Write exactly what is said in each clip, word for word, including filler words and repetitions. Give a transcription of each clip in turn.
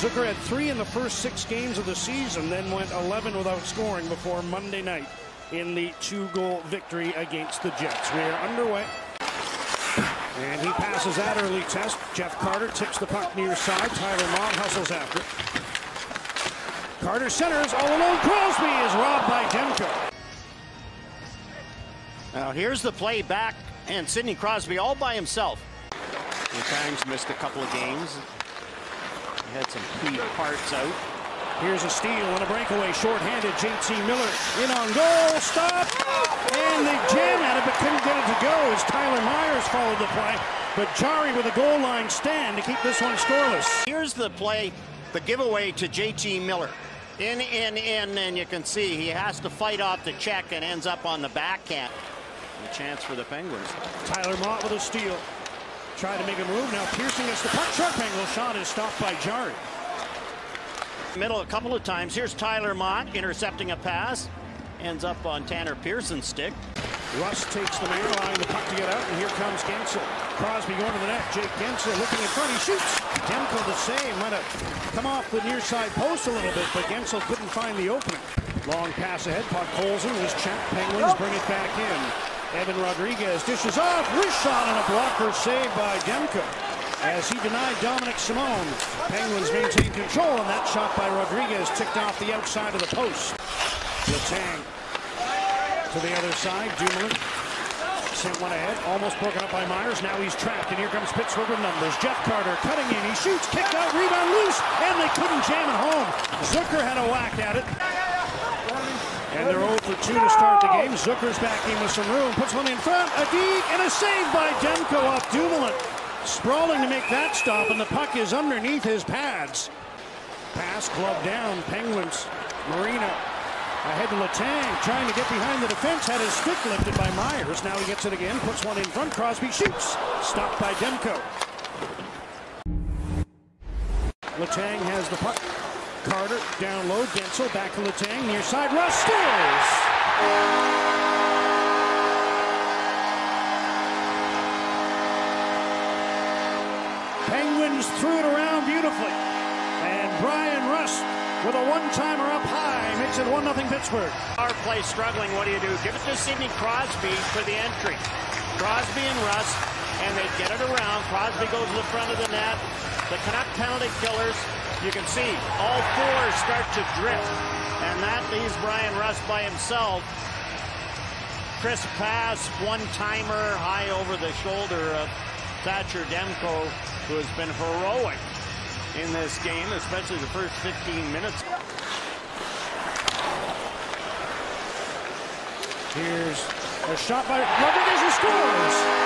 Zucker had three in the first six games of the season, then went eleven without scoring before Monday night in the two-goal victory against the Jets. We are underway. And he passes that early test. Jeff Carter tips the puck near side. Tyler Mott hustles after it. Carter centers all alone. Crosby is robbed by Demko. Now here's the play back, and Sidney Crosby all by himself. At times missed a couple of games. He had some key parts out. Here's a steal and a breakaway, shorthanded. J T Miller in on goal, stop, and they jam at it but couldn't get it to go as Tyler Myers followed the play. But Jari with a goal line stand to keep this one scoreless. Here's the play, the giveaway to J T Miller. In, in, in, and you can see he has to fight off the check and ends up on the backhand. A chance for the Penguins. Tyler Mott with a steal. Tried to make a move. Now Pearson gets the puck. Sharp angle shot is stopped by Jari. Middle a couple of times. Here's Tyler Mott intercepting a pass. Ends up on Tanner Pearson's stick. Russ takes the man, allowing the puck to get out, and here comes Gensel. Crosby going to the net. Jake Gensel looking in front. He shoots. Demko the save. Might have come off the near side post a little bit, but Gensel couldn't find the opening. Long pass ahead. Puck holds him. Was checked. Penguins bring it back in. Evan Rodriguez dishes off. Wrist shot and a blocker save by Demko as he denied Dominic Simone. Penguins maintain control, and that shot by Rodriguez ticked off the outside of the post. Letang to the other side. Dumoulin sent one ahead, almost broken up by Myers. Now he's trapped, and here comes Pittsburgh with numbers. Jeff Carter cutting in. He shoots, kicked out, rebound loose, and they couldn't jam it home. Zucker had a whack at it. And they're oh for two to start the game. Zucker's back in with some room. Puts one in front. A D and a save by Demko off Dumoulin. Sprawling to make that stop, and the puck is underneath his pads. Pass, glove down. Penguins. Marina ahead to Letang, trying to get behind the defense. Had his stick lifted by Myers. Now he gets it again. Puts one in front. Crosby shoots. Stopped by Demko. Letang has the puck. Carter down low. Gensel back to Letang. Near side. Russ steals. Penguins threw it around beautifully. And Brian Russ with a one-timer up high makes it one nothing Pittsburgh. Our play struggling. What do you do? Give it to Sidney Crosby for the entry. Crosby and Russ, and they get it around. Crosby goes to the front of the net. The Canuck penalty killers. You can see all four start to drift, and that leaves Brian Russ by himself. Crisp pass, one-timer, high over the shoulder of Thatcher Demko, who has been heroic in this game, especially the first fifteen minutes. Here's a shot by Rodriguez, who scores.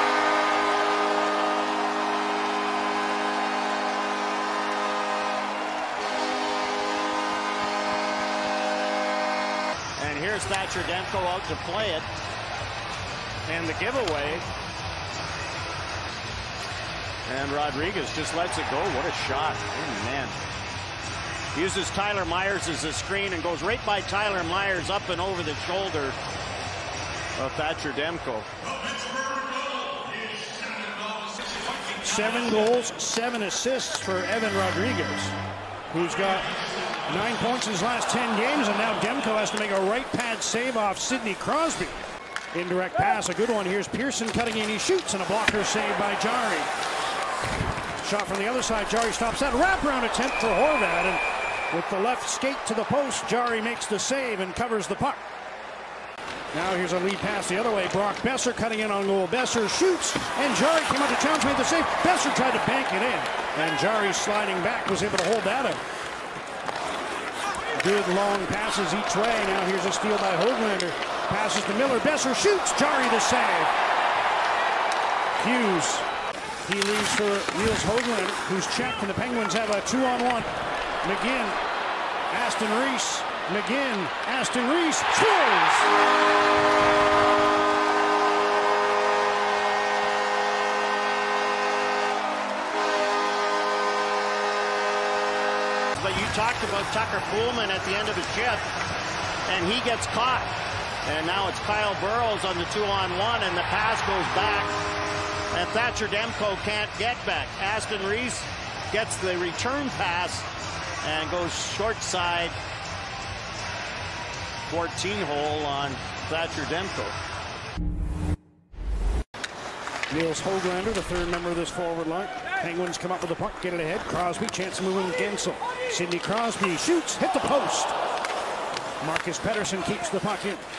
And here's Thatcher Demko out to play it. And the giveaway. And Rodriguez just lets it go. What a shot. Oh, man. Uses Tyler Myers as a screen and goes right by Tyler Myers up and over the shoulder of Thatcher Demko. Seven goals, seven assists for Evan Rodriguez, who's got nine points in his last ten games, and now Demko has to make a right pad save off Sidney Crosby. Indirect pass, a good one. Here's Pearson cutting in. He shoots, and a blocker save by Jari. Shot from the other side. Jari stops that. Wraparound attempt for Horvat, and with the left skate to the post, Jari makes the save and covers the puck. Now here's a lead pass the other way. Brock Besser cutting in on goal. Besser shoots, and Jari came out to challenge, made the save. Besser tried to bank it in, and Jari sliding back was able to hold that up. Good long passes each way. Now here's a steal by Höglander. Passes to Miller. Besser shoots. Jari the save. Hughes. He leaves for Niels Höglander, who's checked, and the Penguins have a two-on-one. McGinn. Aston Reese. McGinn. Aston Reese. Scores! But you talked about Tucker Poolman at the end of the shift, and he gets caught. And now it's Kyle Burrows on the two-on-one, and the pass goes back. And Thatcher Demko can't get back. Aston Reese gets the return pass, and goes short side fourteen hole on Thatcher Demko. Niels Höglander, the third member of this forward line. Penguins come up with the puck, get it ahead. Crosby, chance of moving Gensel. Sidney Crosby shoots, hit the post. Marcus Pettersson keeps the puck in.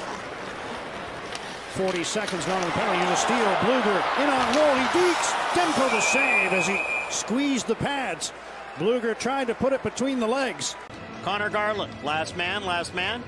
forty seconds gone on the penalty. Use a steal. Bluger in on goal. He beats Demko the save as he squeezed the pads. Bluger tried to put it between the legs. Connor Garland, last man, last man.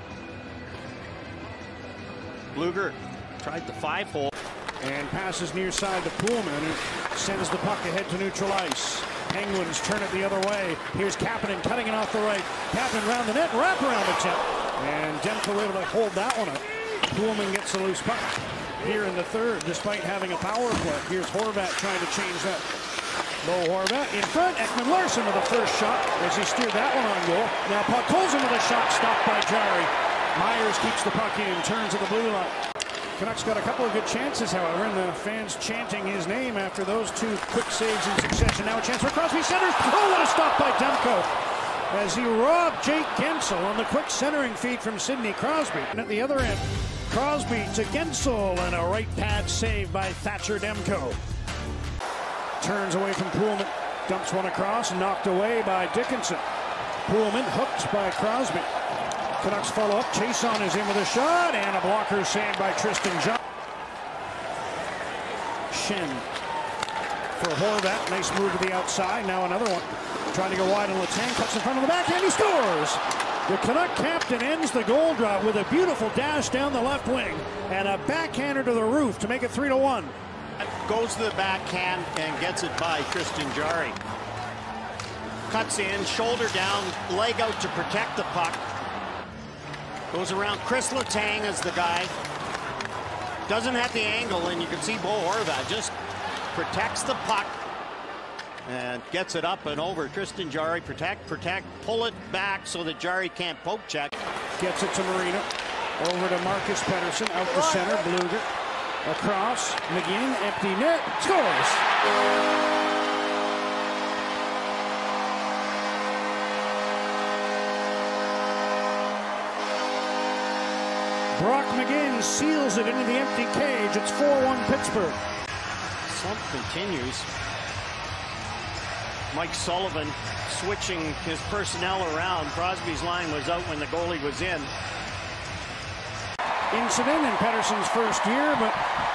Bluger tried the five hole. And passes near side to Pullman, who sends the puck ahead to neutral ice. Penguins turn it the other way. Here's Kapanen cutting it off the right. Kapanen round the net, wrap around attempt. And Demko able to hold that one up. Pullman gets the loose puck here in the third, despite having a power play. Here's Horvat trying to change that. Bo Horvat in front. Ekman Larsson with the first shot as he steered that one on goal. Now Podkolzin with a shot stopped by Jari. Myers keeps the puck in, turns to the blue line. Canucks got a couple of good chances, however, and the fans chanting his name after those two quick saves in succession. Now a chance for Crosby, centers. Oh, what a stop by Demko as he robbed Jake Gensel on the quick centering feed from Sidney Crosby. And at the other end, Crosby to Gensel and a right pad save by Thatcher Demko. Turns away from Pullman, dumps one across, knocked away by Dickinson. Pullman hooked by Crosby. Canucks follow up. Chason is in with a shot and a blocker saved by Tristan John. Shen for Horvat. Nice move to the outside. Now another one. Trying to go wide on Letang. Cuts in front of the backhand. He scores! The Canuck captain ends the goal drop with a beautiful dash down the left wing and a backhander to the roof to make it three to one. Goes to the backhand and gets it by Tristan Jari. Cuts in, shoulder down, leg out to protect the puck. Goes around. Chris Letang is the guy. Doesn't have the angle, and you can see Bo Horvat just protects the puck and gets it up and over. Tristan Jari, protect, protect, pull it back so that Jari can't poke check. Gets it to Marino. Over to Marcus Pettersson, out the center, Bluger. Across, McGinn, empty net, scores! Brock McGinn seals it into the empty cage. It's four one Pittsburgh. Slump continues. Mike Sullivan switching his personnel around. Crosby's line was out when the goalie was in. Incident in Pettersson's first year, but